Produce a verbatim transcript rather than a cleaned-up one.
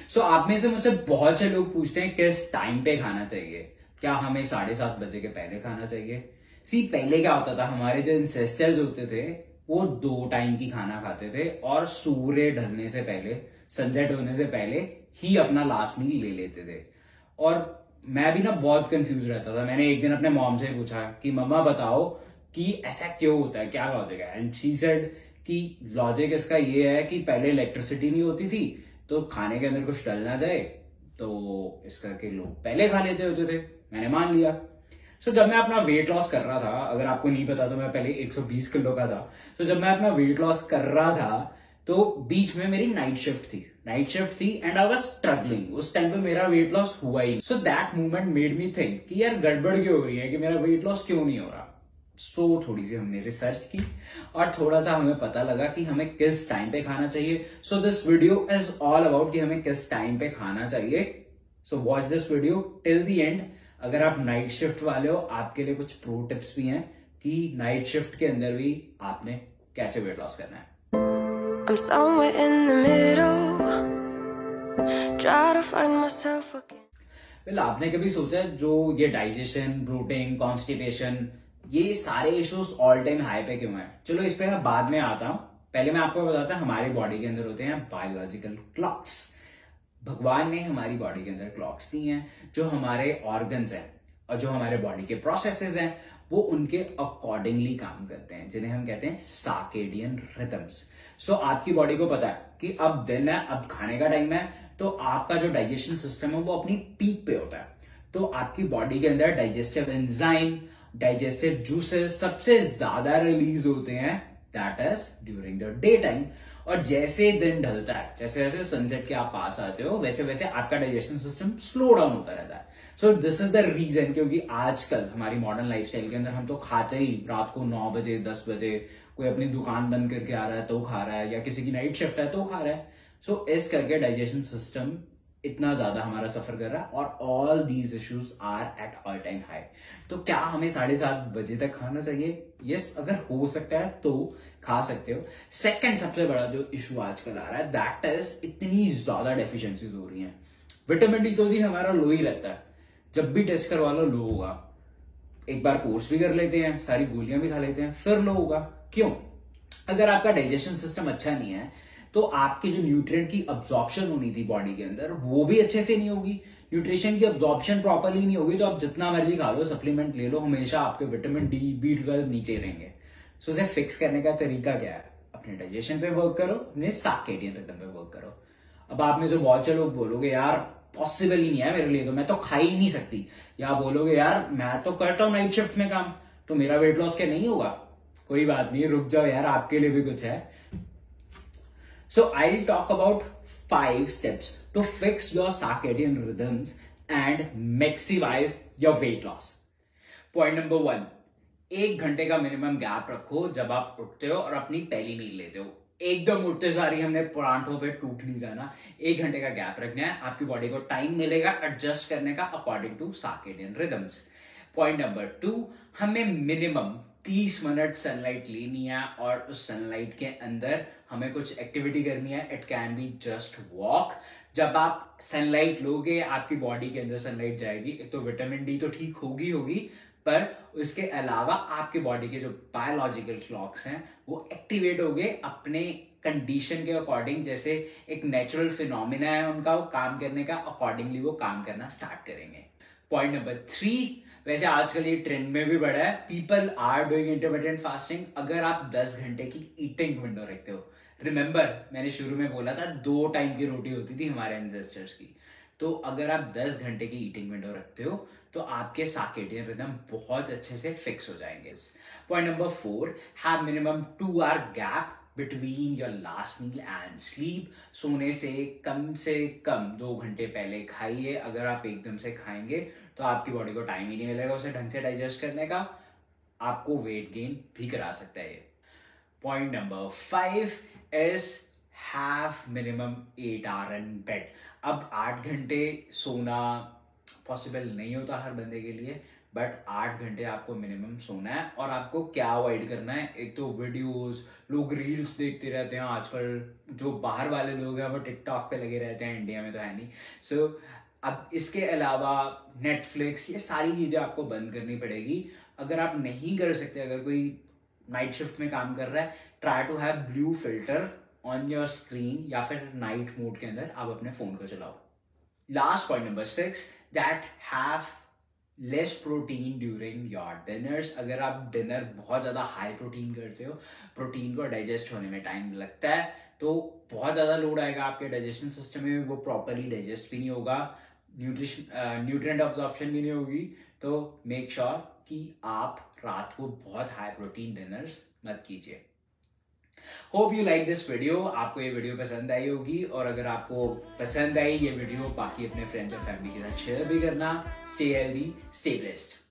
सो आप में से मुझसे बहुत से लोग पूछते हैं किस टाइम पे खाना चाहिए, क्या हमें साढ़े सात बजे के पहले खाना चाहिए। सी पहले क्या होता था, हमारे जो इंसेस्टर्स होते थे वो दो टाइम की खाना खाते थे और सूर्य ढलने से पहले, सनसेट होने से पहले ही अपना लास्ट मील ले लेते थे। और मैं भी ना बहुत कंफ्यूज रहता था। मैंने एक दिन अपने मॉम से पूछा कि मम्मा बताओ कि ऐसा क्यों होता है, क्या लॉजिक है। एंड शी सेड कि लॉजिक इसका ये है कि पहले इलेक्ट्रिसिटी नहीं होती थी तो खाने के अंदर कुछ डल ना जाए, तो इस करके लोग पहले खा लेते होते थे। मैंने मान लिया। सो so, जब मैं अपना वेट लॉस कर रहा था, अगर आपको नहीं पता तो मैं पहले एक सौ बीस किलो का था। तो so, जब मैं अपना वेट लॉस कर रहा था तो बीच में मेरी नाइट शिफ्ट थी नाइट शिफ्ट थी एंड आई वाज स्ट्रगलिंग। उस टाइम पे मेरा वेट लॉस हुआ ही। So that movement made me think कि यार गड़बड़ क्यों हो रही है, कि मेरा वेट लॉस क्यों नहीं हो रहा। सो so, थोड़ी सी हमने रिसर्च की और थोड़ा सा हमें पता लगा कि हमें किस टाइम पे खाना चाहिए। So this video is all about कि हमें किस टाइम पे खाना चाहिए। So watch this video till the end. अगर आप नाइट शिफ्ट वाले हो, आपके लिए कुछ प्रो टिप्स भी हैं कि नाइट शिफ्ट के अंदर भी आपने कैसे वेट लॉस करना है। I'm somewhere in the middle, try to find myself again. well, आपने कभी सोचा जो ये डाइजेशन, ब्लोटिंग, कॉन्स्टिपेशन, ये सारे इश्यूज ऑल टाइम हाई पे क्यों है? चलो इस पे मैं बाद में आता हूं। पहले मैं आपको बताता हूं हमारी बॉडी के अंदर होते हैं बायोलॉजिकल क्लॉक्स। भगवान ने हमारी बॉडी के अंदर क्लॉक्स दी हैं जो हमारे ऑर्गन्स हैं और जो हमारे बॉडी के प्रोसेसेस हैं वो उनके अकॉर्डिंगली काम करते हैं, जिन्हें हम कहते हैं सर्केडियन रिदम्स। सो आपकी बॉडी को पता है कि अब दिन है, अब खाने का टाइम है, तो आपका जो डाइजेशन सिस्टम है वो अपनी पीक पे होता है। तो आपकी बॉडी के अंदर डाइजेस्टिव एंजाइम, डाइजेस्टिव जूसेस सबसे ज्यादा रिलीज होते हैं, that is during the day time. और जैसे दिन ढलता है, जैसे जैसे सनसेट के आप पास आते हो, वैसे वैसे आपका डाइजेशन सिस्टम स्लो डाउन होता रहता है। So this is the reason, क्योंकि आजकल हमारी मॉडर्न लाइफस्टाइल के अंदर हम तो खाते ही रात को नौ बजे दस बजे, कोई अपनी दुकान बंद करके आ रहा है तो खा रहा है, या किसी की नाइट शिफ्ट है तो खा रहा है। सो so, इस करके डाइजेशन सिस्टम इतना ज्यादा हमारा सफर कर रहा है और all these issues are at all time high. तो क्या हमें साढ़े सात बजे तक खाना चाहिए? यस, अगर हो सकता है तो खा सकते हो। सेकंड सबसे बड़ा जो इशू आजकल आ रहा है, दैट इज इतनी ज्यादा डेफिशिएंसीज हो रही हैं। विटामिन डी तो जी हमारा लो ही रहता है, जब भी टेस्ट करवा लो लो होगा। एक बार कोर्स भी कर लेते हैं, सारी गोलियां भी खा लेते हैं, फिर लो होगा। क्यों? अगर आपका डाइजेशन सिस्टम अच्छा नहीं है तो आपकी जो न्यूट्रिएंट की अब्जॉर्प्शन होनी थी बॉडी के अंदर वो भी अच्छे से नहीं होगी। न्यूट्रिशन की अब्जॉर्प्शन प्रॉपरली नहीं होगी तो आप जितना मर्जी खा लो, सप्लीमेंट ले लो, हमेशा आपके विटामिन डी, बी ट्वेल्व नीचे रहेंगे। सो इसे फिक्स करने का तरीका क्या है? अपने डाइजेशन पे वर्क करो, अपने सर्केडियन रिदम पे वर्क करो। अब आप में से बहुत से लोग बोलोगे यार पॉसिबल ही नहीं है मेरे लिए, तो मैं तो खा ही नहीं सकती। या बोलोगे यार मैं तो करता हूं नाइट शिफ्ट में काम, तो मेरा वेट लॉस क्या नहीं होगा? कोई बात नहीं, रुक जाओ यार, आपके लिए भी कुछ है। So I'll talk about five steps to fix your circadian rhythms and maximize your weight loss. Point number one, एक घंटे का मिनिमम गैप रखो जब आप उठते हो और अपनी पहली मील लेते हो। एकदम उठते सारी हमने परांठों पे टूट नहीं जाना। एक घंटे का गैप रखना है, आपकी बॉडी को टाइम मिलेगा एडजस्ट करने का according to circadian rhythms. Point number two, हमें मिनिमम तीस मिनट सनलाइट लेनी है और उस सनलाइट के अंदर हमें कुछ एक्टिविटी करनी है। It can be just walk. जब आप सनलाइट लोगे, आपकी बॉडी के अंदर सनलाइट जाएगी, एक तो विटामिन डी तो ठीक होगी होगी पर उसके अलावा आपकी बॉडी के जो बायोलॉजिकल क्लॉक्स हैं वो एक्टिवेट हो गए अपने कंडीशन के अकॉर्डिंग। जैसे एक नेचुरल फिनोमिना है उनका, वो काम करने का अकॉर्डिंगली वो काम करना स्टार्ट करेंगे। पॉइंट नंबर थ्री, वैसे आजकल ये ट्रेंड में भी बढ़ा है, people are doing intermittent fasting. अगर आप दस घंटे की ईटिंग विंडो रखते हो, रिमेंबर मैंने शुरू में बोला था दो टाइम की रोटी होती थी हमारे एंसेस्टर्स की, तो अगर आप दस घंटे की ईटिंग विंडो रखते हो तो आपके सर्केडियन रिदम बहुत अच्छे से फिक्स हो जाएंगे। Point number four, have minimum two hour gap between your last meal and sleep. सोने से कम से कम दो घंटे पहले खाइए। अगर आप एकदम से खाएंगे तो आपकी बॉडी को टाइम ही नहीं मिलेगा उसे ढंग से डाइजेस्ट करने का, आपको वेट गेन भी करा सकता है। Point number five is have minimum eight hour in bed. अब आठ घंटे सोना पॉसिबल नहीं होता हर बंदे के लिए, बट आठ घंटे आपको मिनिमम सोना है। और आपको क्या अवॉइड करना है, एक तो वीडियोस, लोग रील्स देखते रहते हैं आजकल, जो बाहर वाले लोग हैं वो टिकटॉक पे लगे रहते हैं, इंडिया में तो है नहीं। सो so, अब इसके अलावा नेटफ्लिक्स, ये सारी चीज़ें आपको बंद करनी पड़ेगी। अगर आप नहीं कर सकते, अगर कोई नाइट शिफ्ट में काम कर रहा है, try to have blue filter on your screen, या फिर नाइट मोड के अंदर आप अपने फोन को चलाओ। Last point number six, that have less protein during your dinners. अगर आप डिनर बहुत ज़्यादा हाई प्रोटीन करते हो, प्रोटीन को डाइजेस्ट होने में टाइम लगता है, तो बहुत ज़्यादा लोड आएगा आपके डाइजेशन सिस्टम में, वो प्रॉपरली डाइजेस्ट भी नहीं होगा, न्यूट्रिशन न्यूट्रिएंट अब्जॉर्प्शन भी नहीं होगी। तो मेक श्योर sure कि आप रात को बहुत हाई प्रोटीन डिनर्स मत कीजिए। Hope you like this video. आपको ये वीडियो पसंद आई होगी, और अगर आपको पसंद आई ये वीडियो, बाकी अपने फ्रेंड्स और फैमिली के साथ शेयर भी करना। Stay healthy, stay blessed.